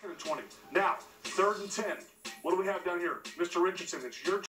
2nd and 20. Now, 3rd and 10. What do we have down here? Mr. Richardson, it's your